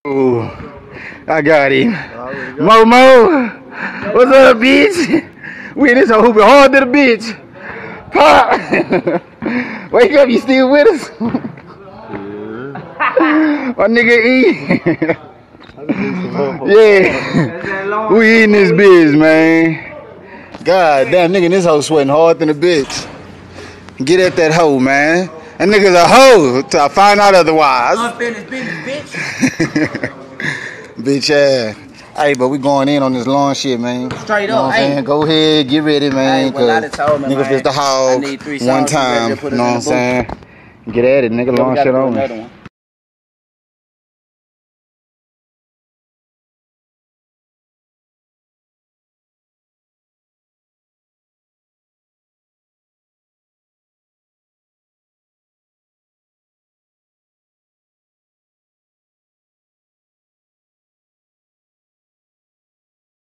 Ooh, I got him. Momo, what's up, bitch? We in this whole hooping hard to the bitch. Pop! Wake up, you still with us? My nigga E. Yeah. We eating this bitch, man. God damn, nigga, this hoe sweating hard than a bitch. Get at that hoe, man. That nigga's a hoe till I find out otherwise. Unfinished business, bitch. Bitch ass. Hey, but we going in on this long shit, man. Straight you know up, what I'm saying? Go ahead, get ready, man. Hey, well, I done told me, nigga, man, if it's the hog, I need 3 one songs, time, just put you it know in what I'm the saying? Get at it, nigga, long shit on me.